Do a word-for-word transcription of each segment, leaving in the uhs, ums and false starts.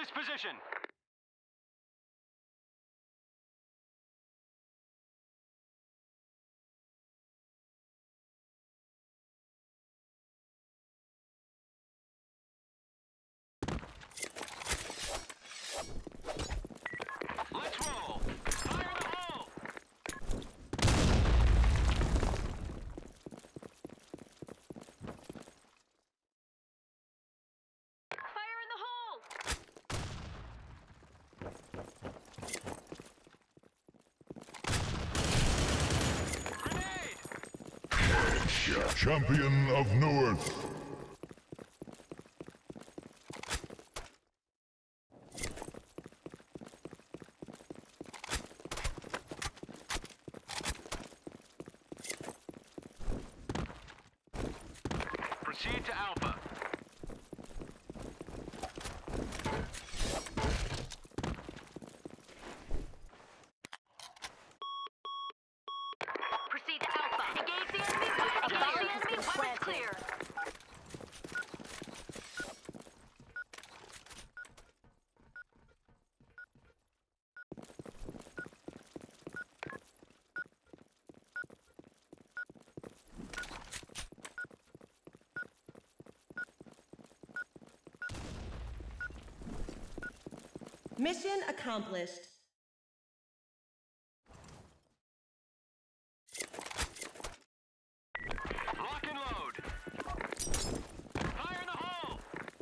this position. Let's roll. Fire in the hole. Fire in the hole! Grenade! Champion of Newarth. Proceed to Alpha. Proceed to Alpha. Engage the enemy. Engage the enemy. Weapons clear. Mission accomplished. Lock and load. Fire in the hole.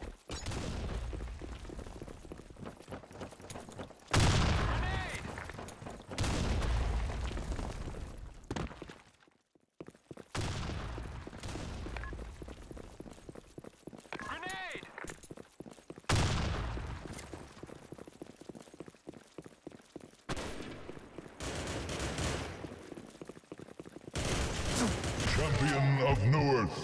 Grenade! Grenade! Champion of Newarth.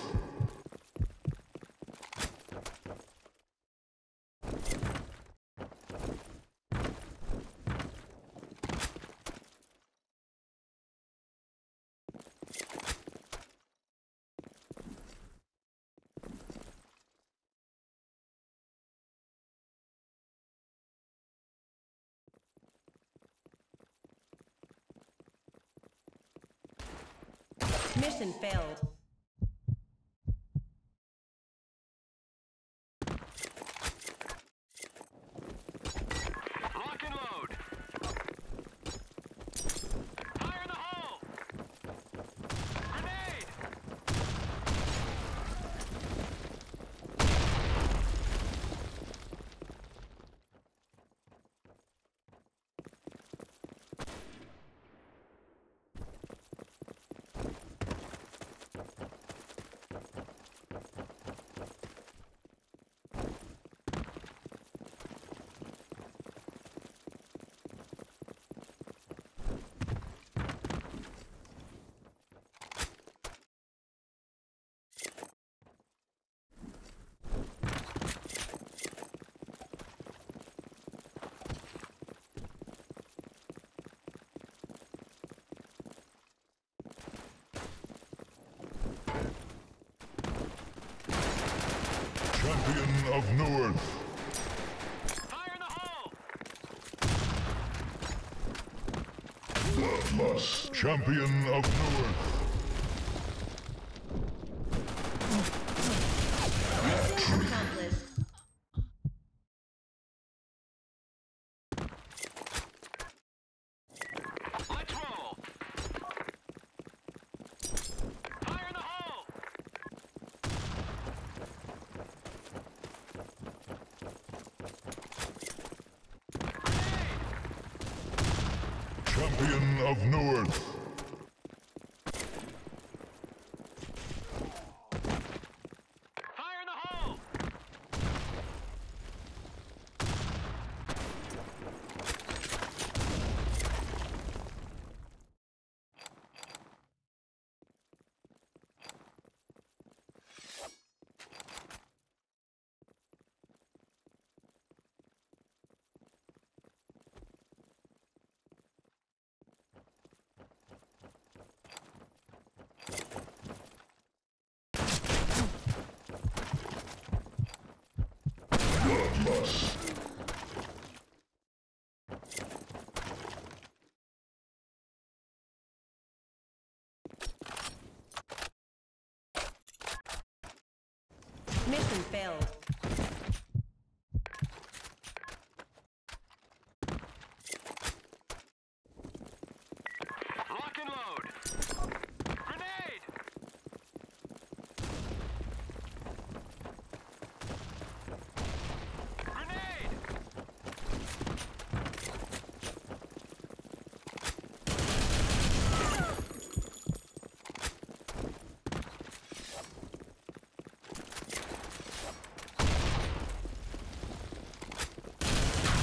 Mission failed. Lock and load. Fire in the hole. Grenade! Champion of Newarth. Fire in the hole. Bloodlust. Champion of Newarth. Mission accomplished. Let's roll. Fire in the hole. Champion of Newarth. Fire in the hole. Bloodlust.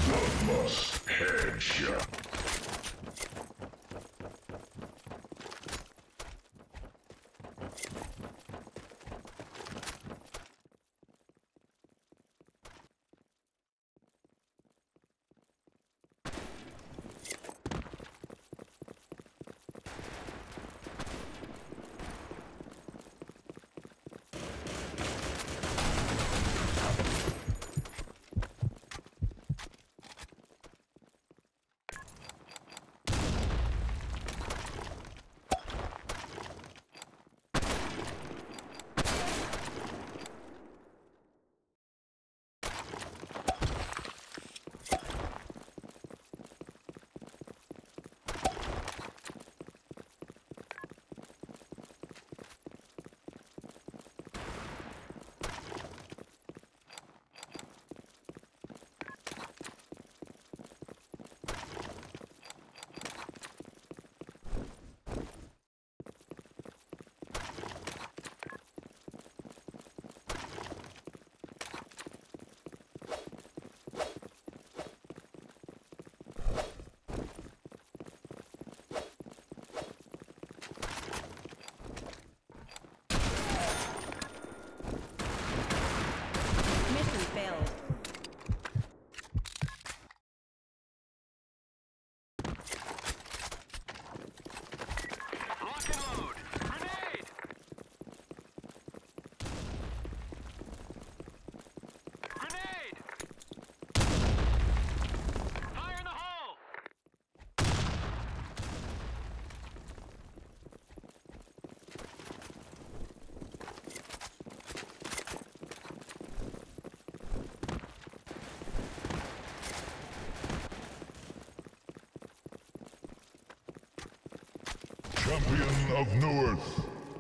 Bloodlust headshot. Mission failed. Lock and load. Grenade! Grenade! Fire in the hole! Champion of Newark.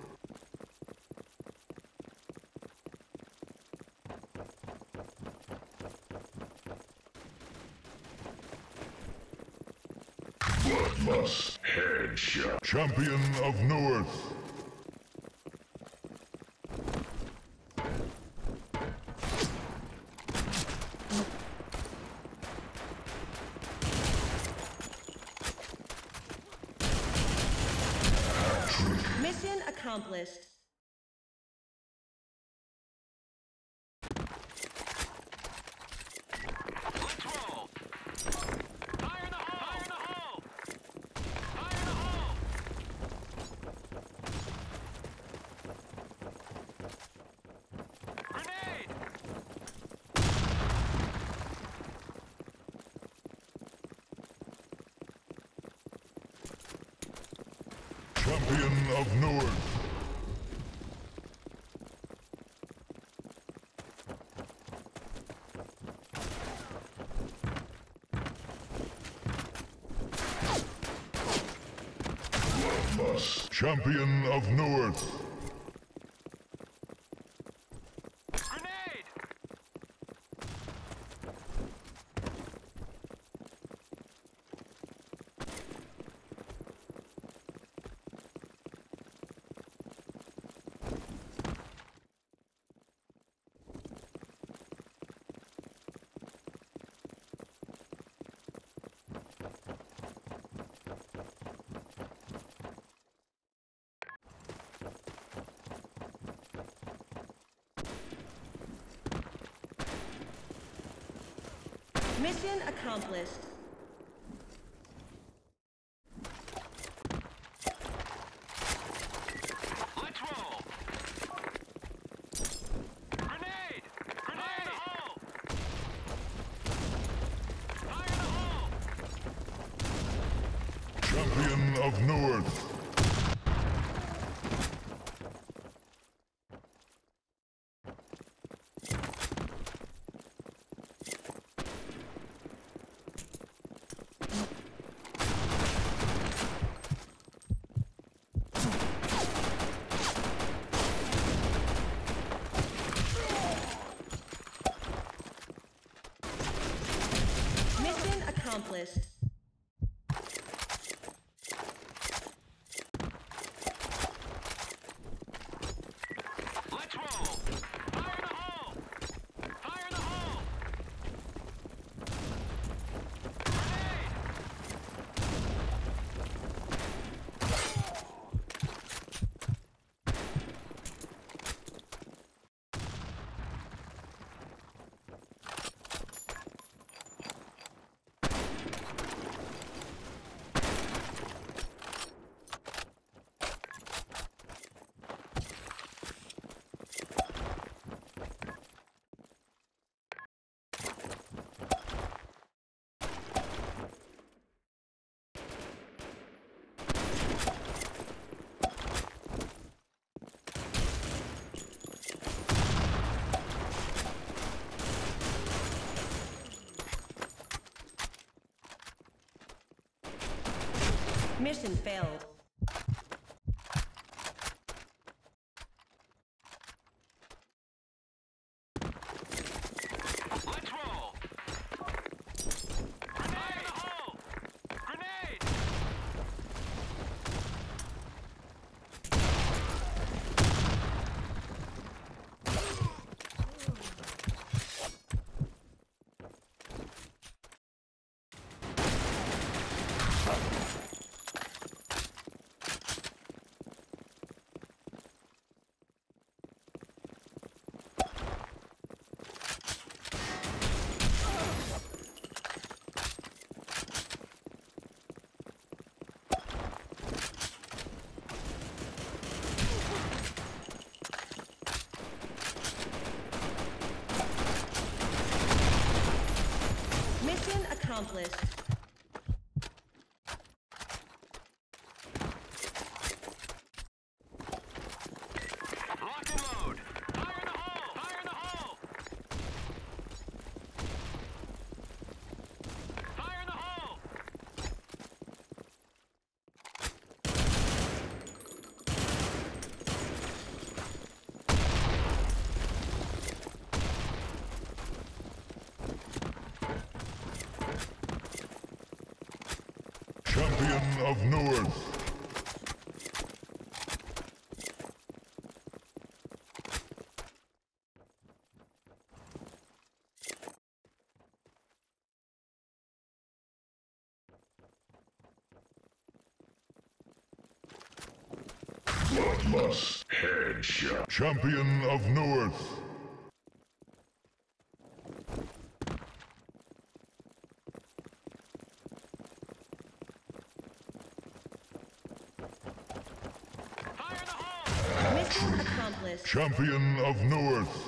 Bloodlust headshot. Champion of Newark. Mission accomplished. Let's roll! Fire in the hole! Fire in the hole! Fire in the hole! Grenade! Champion of Newark. Bloodlust. Champion of Newark. Grenade! Mission accomplished. Let's roll! Grenade! Grenade in the hole! Fire in the hole! Champion of Newark. Mission accomplished. Let's roll! Fire in the hole! Fire in the hole! Mission failed. Let's roll. Grenade in the hole. Grenade. Mission accomplished. Lock and load. Fire in the hole. Fire in the hole. Fire in the hole. Champion of North. Bloodlust. Headshot. Champion of North. Fire in the hole. Mission accomplished. Champion of North.